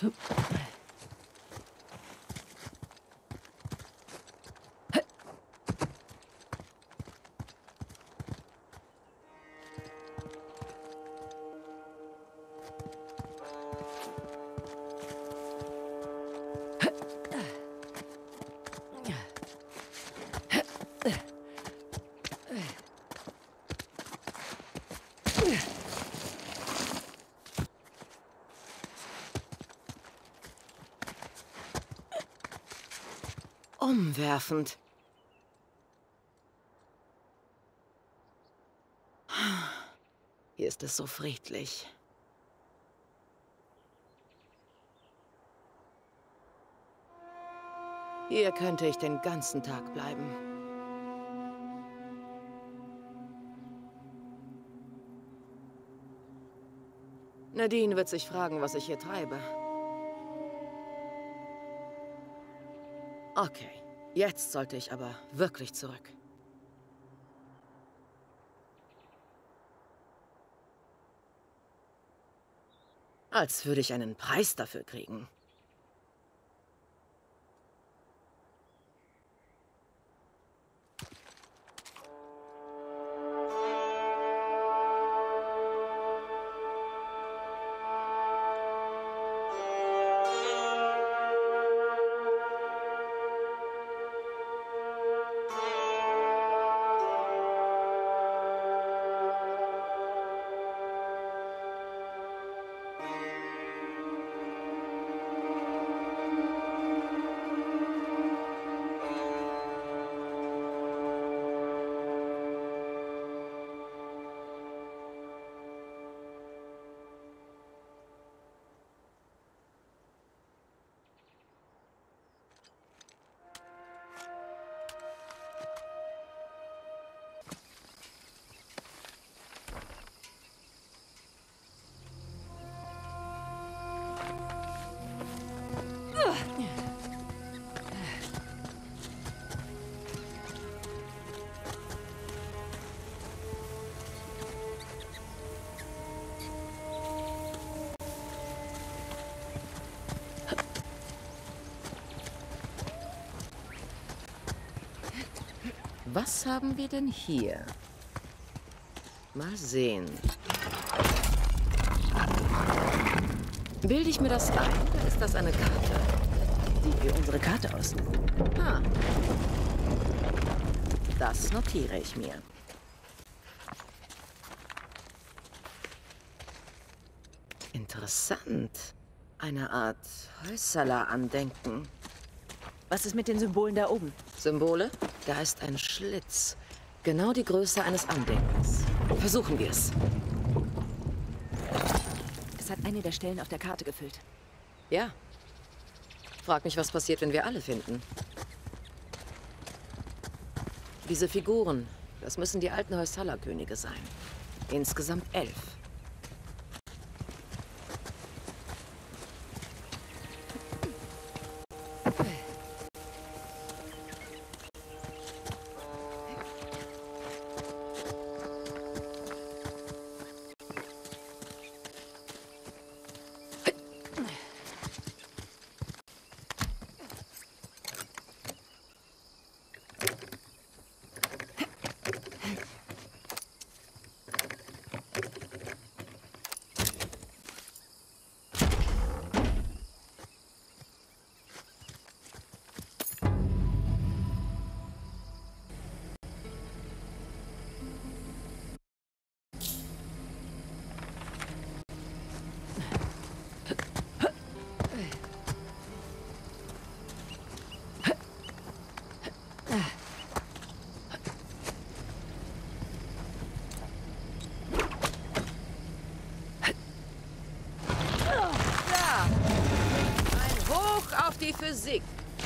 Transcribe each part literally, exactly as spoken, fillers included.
Umwerfend. Hier ist es so friedlich. Hier könnte ich den ganzen Tag bleiben. Nadine wird sich fragen, was ich hier treibe. Okay, jetzt sollte ich aber wirklich zurück. Als würde ich einen Preis dafür kriegen. Was haben wir denn hier? Mal sehen. Bilde ich mir das ein, oder ist das eine Karte? Sieht wie unsere Karte aus. Ah. Das notiere ich mir. Interessant. Eine Art Hoysala-Andenken. Was ist mit den Symbolen da oben? Symbole? Da ist ein Schlitz. Genau die Größe eines Andenkens. Versuchen wir es. Es hat eine der Stellen auf der Karte gefüllt. Ja. Frag mich, was passiert, wenn wir alle finden. Diese Figuren, das müssen die alten Hoysala-Könige sein. Insgesamt elf. Die Physik.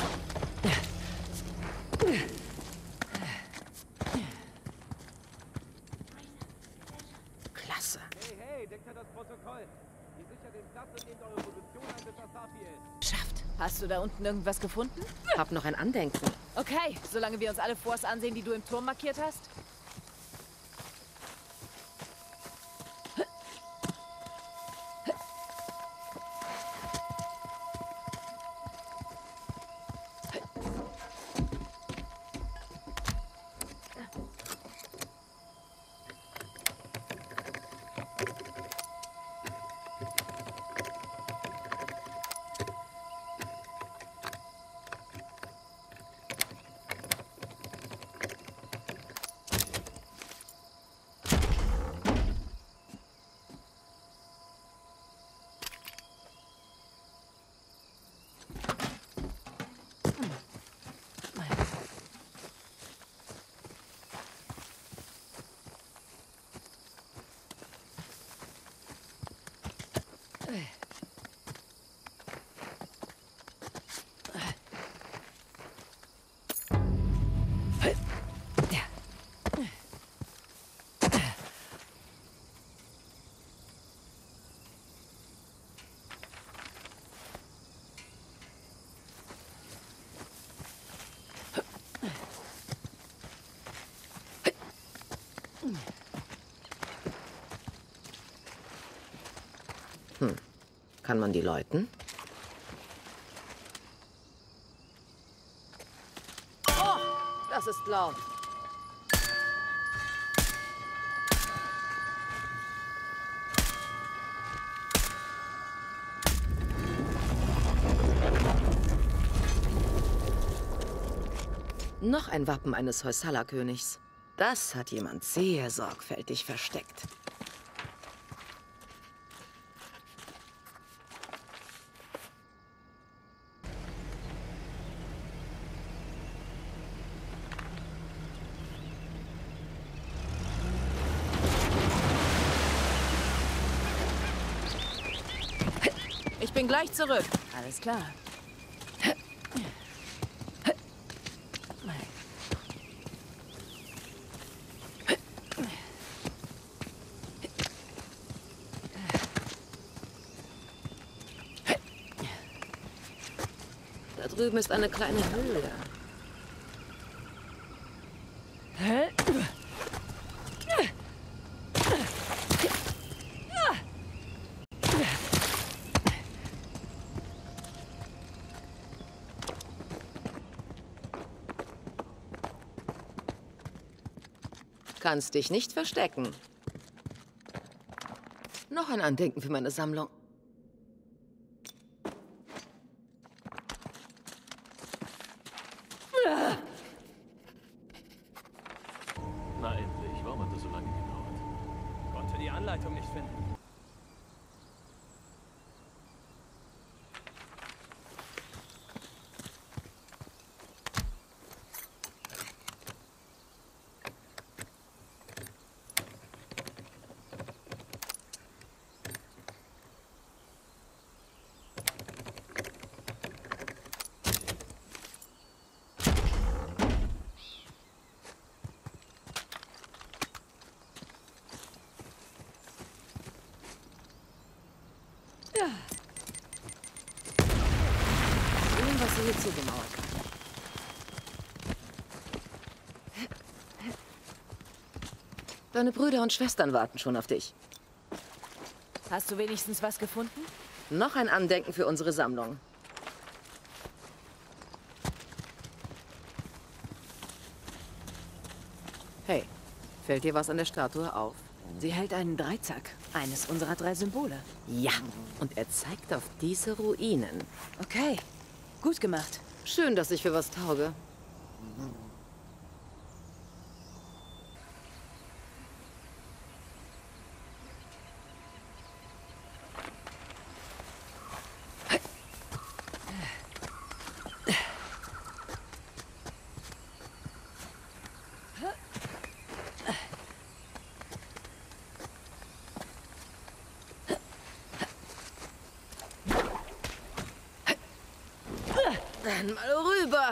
Klasse. Hey, hey, deckt das Protokoll. Ihr sichert den Platz und nehmt eure Position ein, bis Asafi ist. Schafft. Hast du da unten irgendwas gefunden? Hab noch ein Andenken. Okay, solange wir uns alle Forts ansehen, die du im Turm markiert hast. Kann man die läuten? Oh, das ist laut. Noch ein Wappen eines Hoysala-Königs. Das hat jemand sehr sorgfältig versteckt. Ich bin gleich zurück. Alles klar. Da drüben ist eine kleine Höhle. Kannst dich nicht verstecken. Noch ein Andenken für meine Sammlung. Na endlich, warum hat das so lange gedauert? Konnte die Anleitung nicht finden. Sehen, was sie hier zugemauert haben. Deine Brüder und Schwestern warten schon auf dich. Hast du wenigstens was gefunden? Noch ein Andenken für unsere Sammlung. Hey, fällt dir was an der Statue auf? Sie hält einen Dreizack. Eines unserer drei Symbole. Ja, und er zeigt auf diese Ruinen. Okay, gut gemacht. Schön, dass ich für was tauge. Dann mal rüber.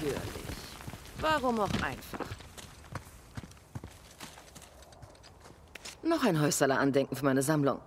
Natürlich. Warum auch einfach? Noch ein Häuserler-Andenken für meine Sammlung.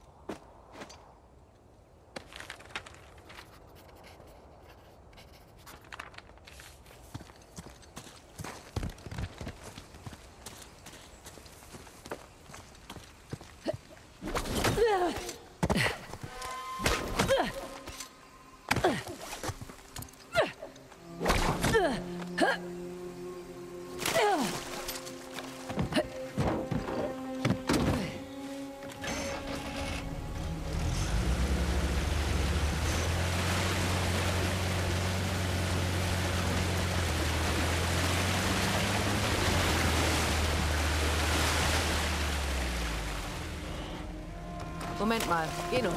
Moment mal, geh nur.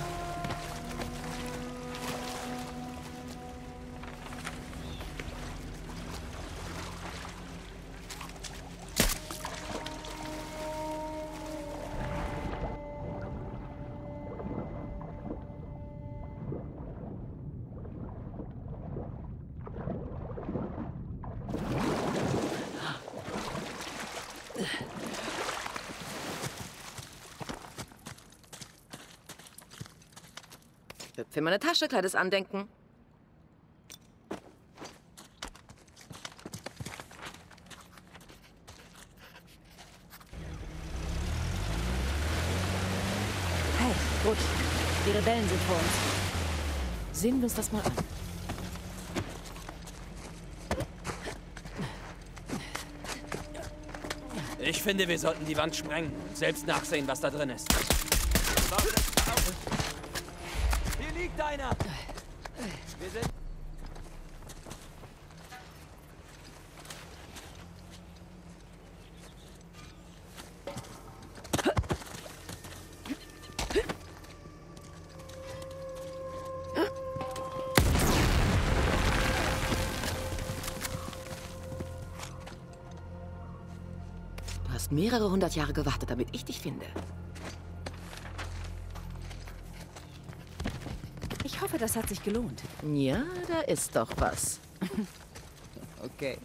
Hüpf in meine Tasche, kleines Andenken. Hey, gut. Die Rebellen sind vor uns. Sehen wir uns das mal an. Ich finde, wir sollten die Wand sprengen und selbst nachsehen, was da drin ist. Hier liegt einer! Wir sind... Du hast mehrere hundert Jahre gewartet, damit ich dich finde. Ich hoffe, das hat sich gelohnt. Ja, da ist doch was. Okay.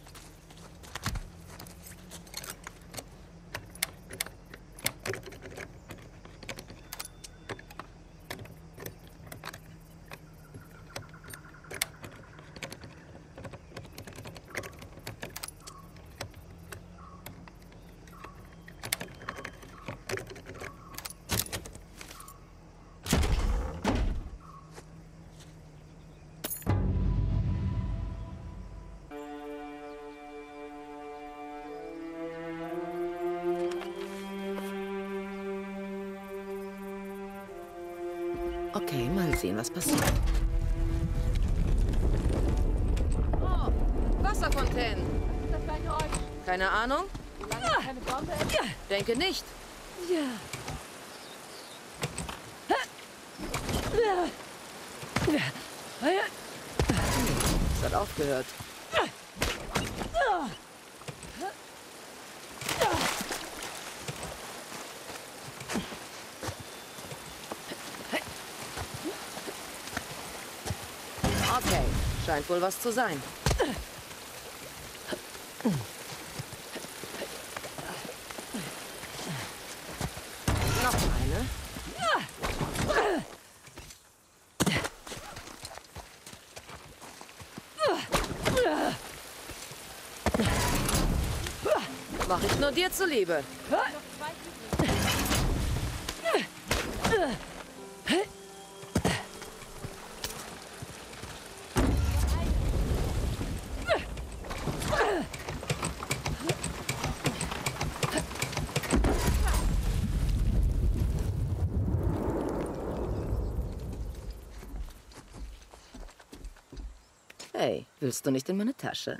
Okay, mal sehen, was passiert. Oh, Wasserfontänen. Was ist das für ein Geräusch? Keine Ahnung? Solange es keine Bombe ist? Denke nicht. Es hat aufgehört. Okay, scheint wohl was zu sein. Noch eine. Mach ich nur dir zuliebe. Hey, willst du nicht in meine Tasche?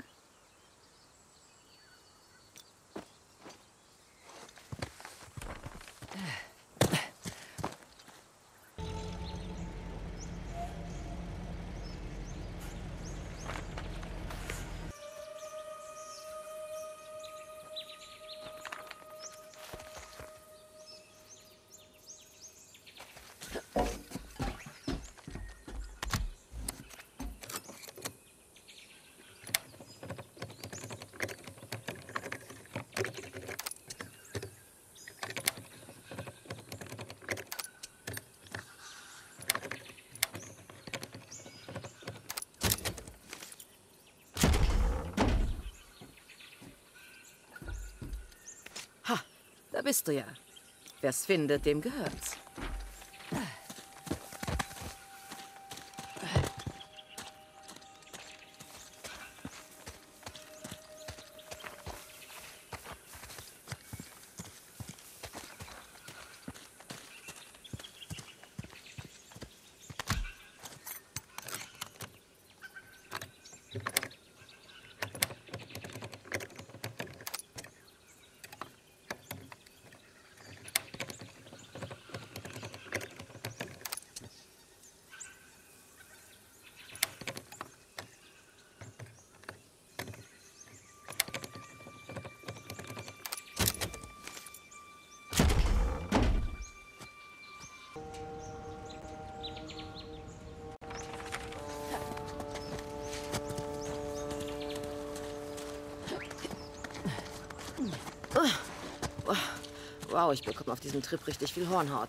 bist du ja. Wer's findet, dem gehört's. Wow, ich bekomme auf diesem Trip richtig viel Hornhaut.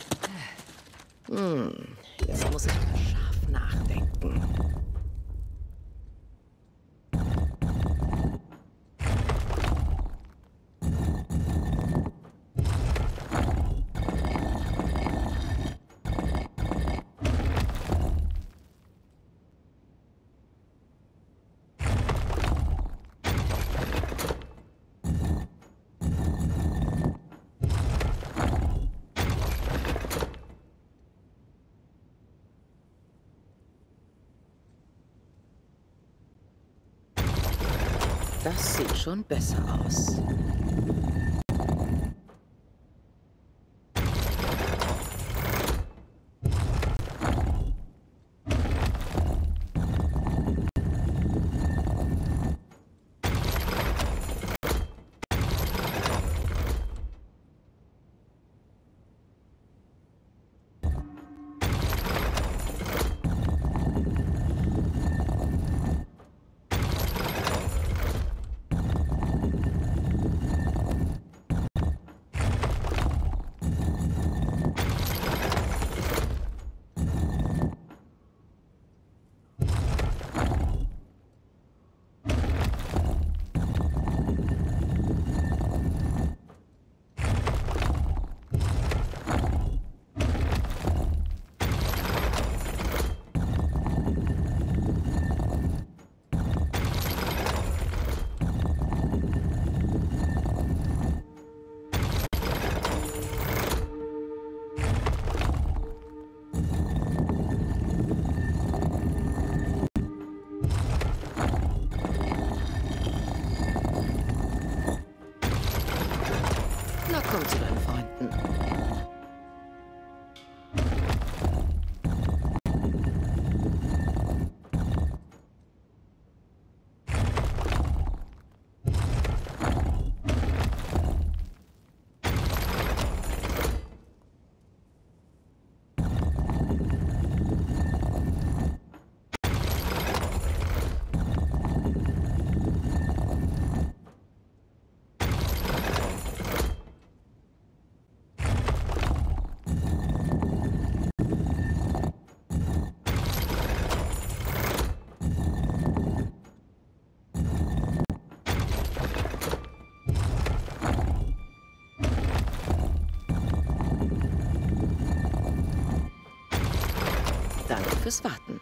Hm, jetzt muss ich mal scharf nachdenken. Das sieht schon besser aus. Komm zu deinen Freunden. Danke fürs Warten.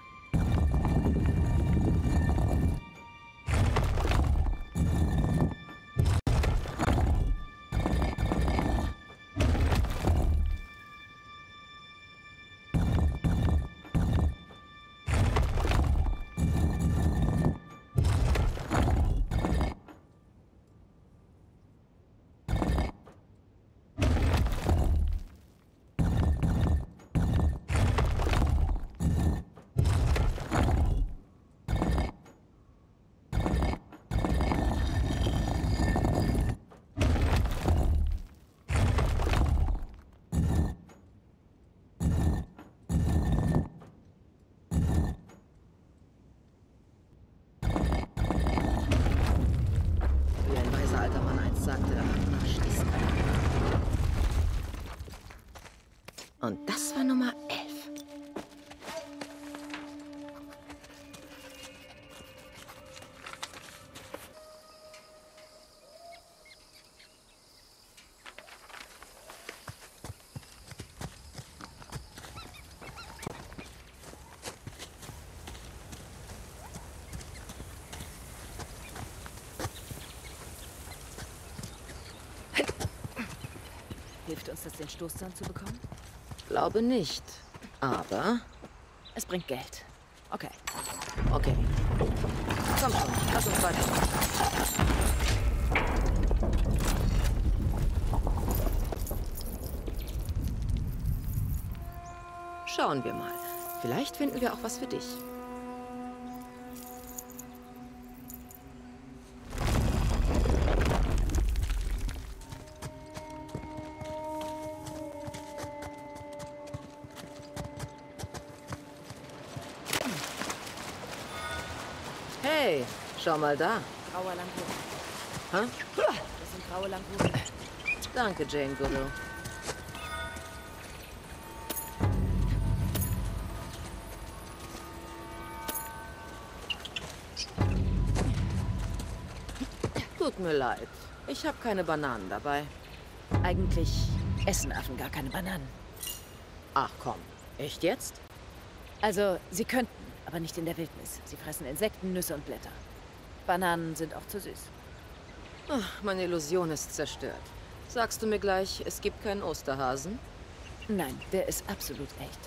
Und das war Nummer elf. es, den Stoßzahn zu bekommen? Glaube nicht. Aber... Es bringt Geld. Okay. Okay. Komm schon, lass uns weiter. Schauen wir mal. Vielleicht finden wir auch was für dich. Hey, schau mal da. Grauer Languren. Hä? Das sind graue Languren. Danke, Jane Goodall. Tut mir leid. Ich habe keine Bananen dabei. Eigentlich essen Affen gar keine Bananen. Ach komm, echt jetzt? Also, sie könnten, aber nicht in der Wildnis. Sie fressen Insekten, Nüsse und Blätter. Bananen sind auch zu süß. Ach, meine Illusion ist zerstört. Sagst du mir gleich, es gibt keinen Osterhasen? Nein, der ist absolut echt.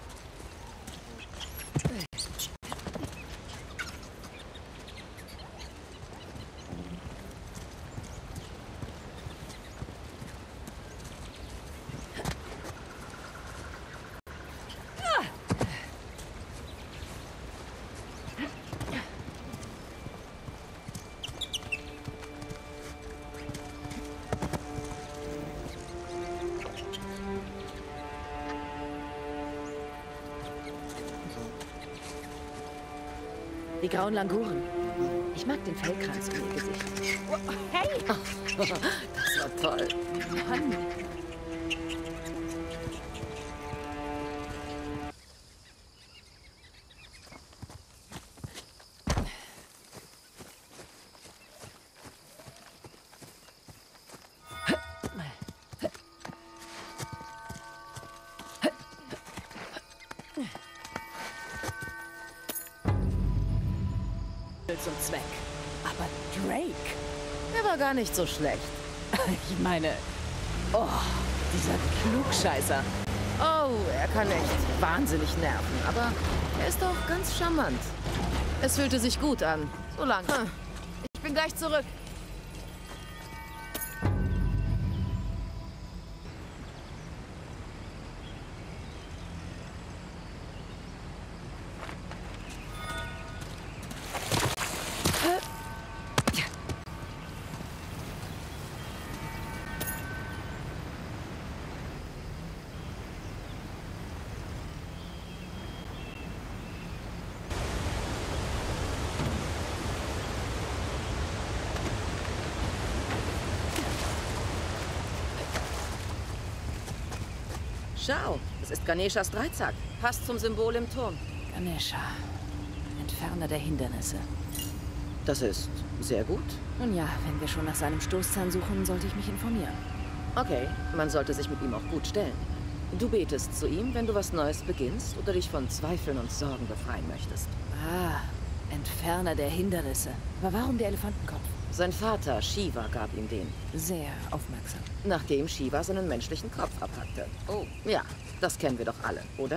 Die grauen Languren. Ich mag den Fellkranz in ihr Gesicht. Hey! Das war toll. Mann! Zum Zweck. Aber Drake? Der war gar nicht so schlecht. Ich meine... Oh, dieser Klugscheißer. Oh, er kann echt wahnsinnig nerven, aber er ist auch ganz charmant. Es fühlte sich gut an. So lang. Ich bin gleich zurück. Schau, das ist Ganeshas Dreizack. Passt zum Symbol im Turm. Ganesha. Entferner der Hindernisse. Das ist sehr gut. Nun ja, wenn wir schon nach seinem Stoßzahn suchen, sollte ich mich informieren. Okay, man sollte sich mit ihm auch gut stellen. Du betest zu ihm, wenn du was Neues beginnst oder dich von Zweifeln und Sorgen befreien möchtest. Ah, Entferner der Hindernisse. Aber warum der Elefantenkopf? Sein Vater, Shiva, gab ihm den. Sehr aufmerksam. Nachdem Shiva seinen menschlichen Kopf abhackte. Oh, ja, das kennen wir doch alle, oder?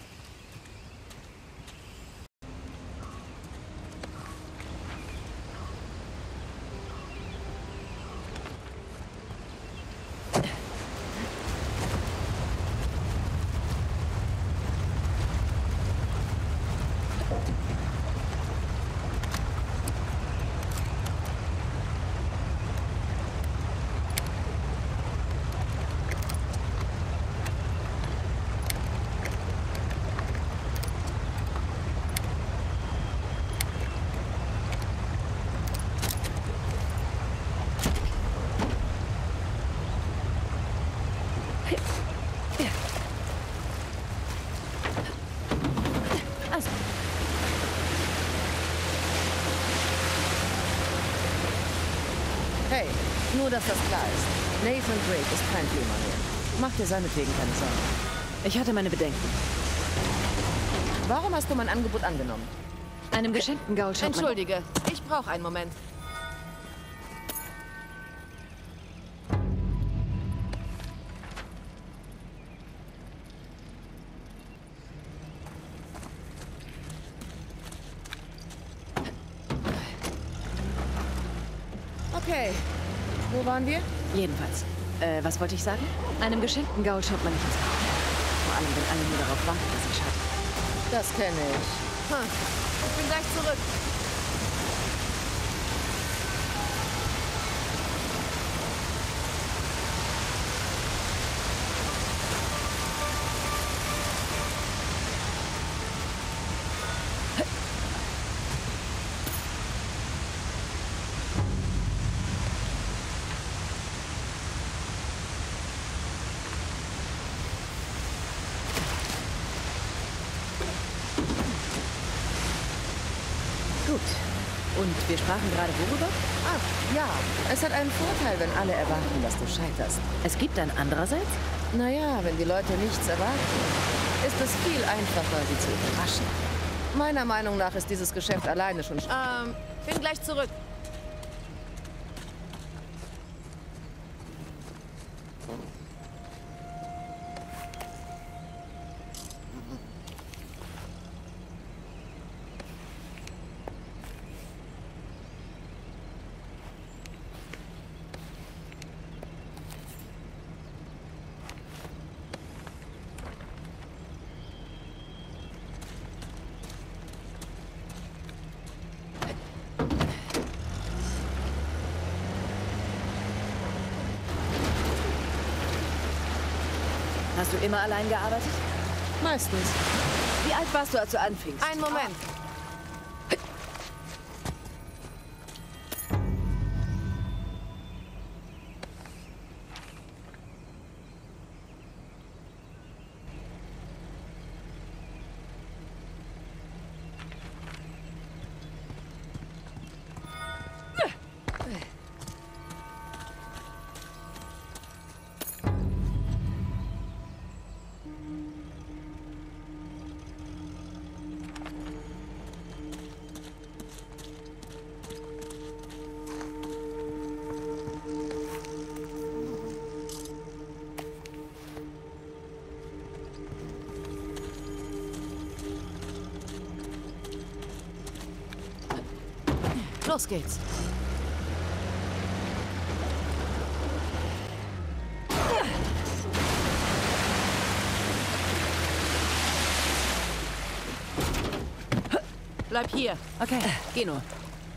Also. Hey, nur dass das klar ist. Nathan Drake ist kein Thema mehr. Mach dir seinetwegen keine Sorgen. Ich hatte meine Bedenken. Warum hast du mein Angebot angenommen? Einem geschenkten Gaul schaut man... Entschuldige, ich brauche einen Moment. Okay. Wo waren wir? Jedenfalls. Äh, was wollte ich sagen? Einem geschenkten Gaul schaut man nicht ins Auge. Vor allem, wenn alle nur darauf warten, dass ich schaue. Das kenne ich. Hm. Ich bin gleich zurück. Gut. Und wir sprachen gerade worüber? Ach, ja. Es hat einen Vorteil, wenn alle erwarten, dass du scheiterst. Es gibt ein andererseits? Naja, wenn die Leute nichts erwarten, ist es viel einfacher, sie zu überraschen. Meiner Meinung nach ist dieses Geschäft alleine schon... sch- Ähm, bin gleich zurück. Hast du immer allein gearbeitet? Meistens. Wie alt warst du, als du anfingst? Einen Moment. Los geht's. Bleib hier. Okay, geh nur.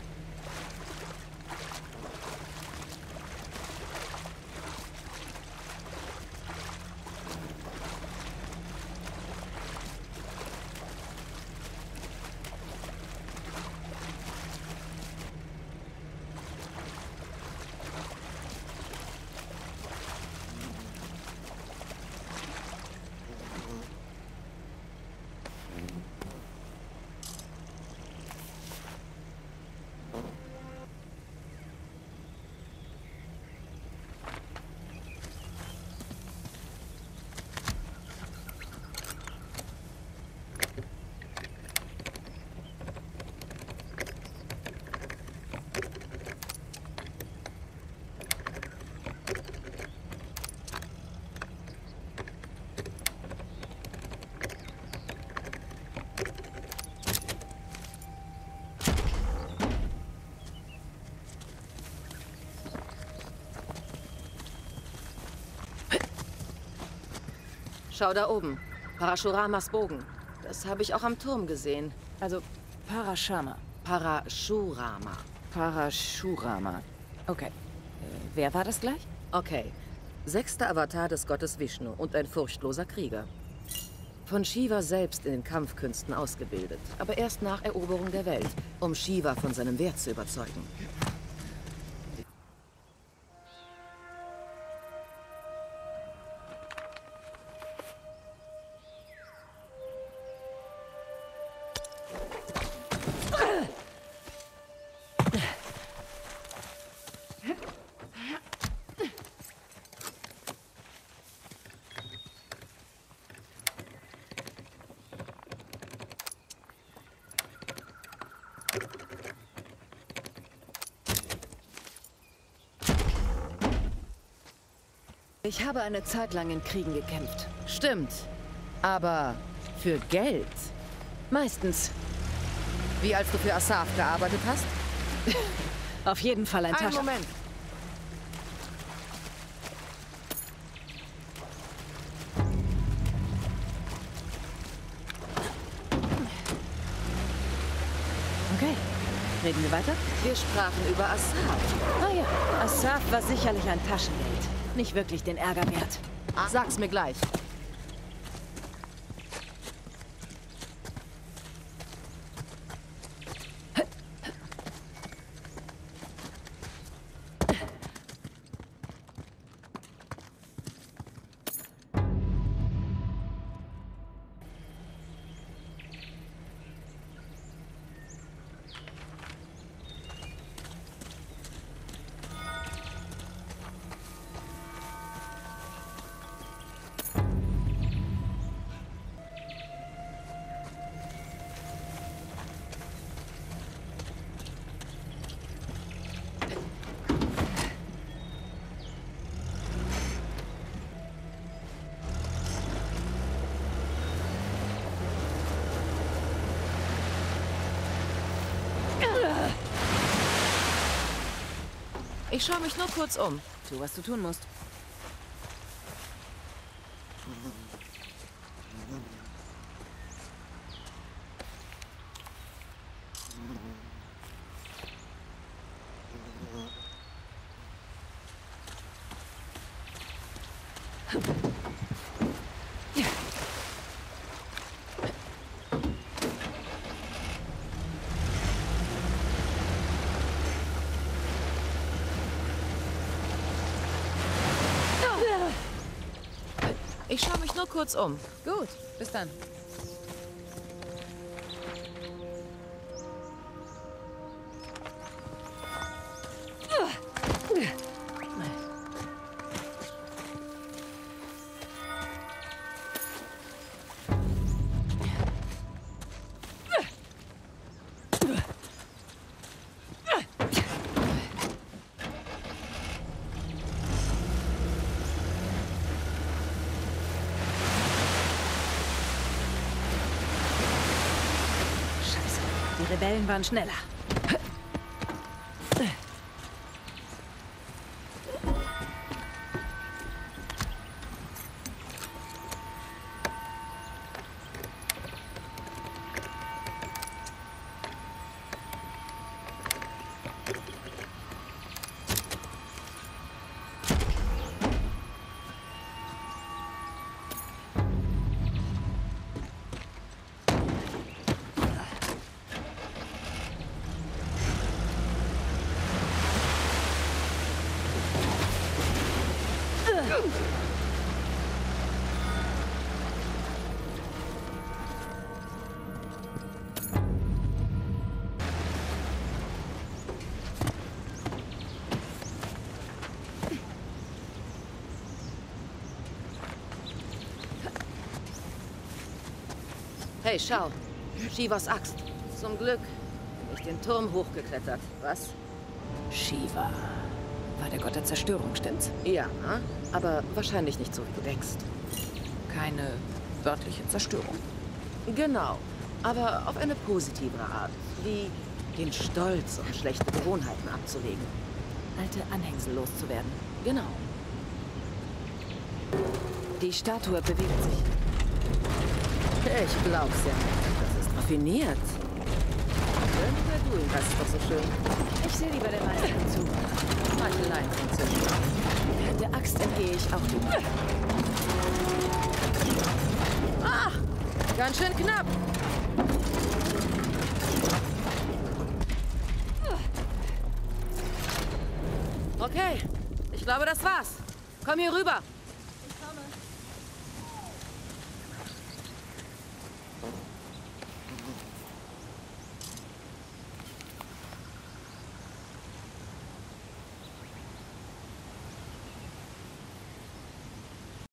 Schau da oben. Parashuramas Bogen. Das habe ich auch am Turm gesehen. Also, Parashama. Parashurama. Parashurama. Okay. Äh, wer war das gleich? Okay. Sechster Avatar des Gottes Vishnu und ein furchtloser Krieger. Von Shiva selbst in den Kampfkünsten ausgebildet, aber erst nach Eroberung der Welt, um Shiva von seinem Wert zu überzeugen. Ich habe eine Zeit lang in Kriegen gekämpft. Stimmt. Aber für Geld? Meistens. Wie als du für Asaf gearbeitet hast? Auf jeden Fall ein Einen Tasche. Moment. Okay. Reden wir weiter? Wir sprachen über Assad. Ah ja, Assad war sicherlich ein Taschengeld. Nicht wirklich den Ärger wert. Sag's mir gleich. Ich schaue mich nur kurz um. Tu, was du tun musst. Ich schaue mich nur kurz um. Gut, bis dann. Die Rebellen waren schneller. Hey, schau. Shivas Axt. Zum Glück bin ich den Turm hochgeklettert. Was? Shiva war der Gott der Zerstörung, stimmt's? Ja, aber wahrscheinlich nicht so, wie du denkst. Keine wörtliche Zerstörung. Genau, aber auf eine positivere Art. Wie den Stolz und schlechte Gewohnheiten abzulegen. Alte Anhängsel loszuwerden. Genau. Die Statue bewegt sich. Ich glaub's ja nicht. Das ist raffiniert. Irgendwer du, das ist doch so schön. Ich sehe lieber der Meisterin zu. Macheleien funktionieren. Der Axt entgehe ich auch lieber. Ah! Ganz schön knapp. Okay, ich glaube, das war's. Komm hier rüber.